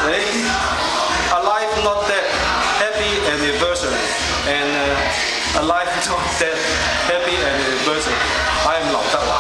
Alive not dead, happy anniversary. And alive not dead, happy anniversary. I am 劉德華。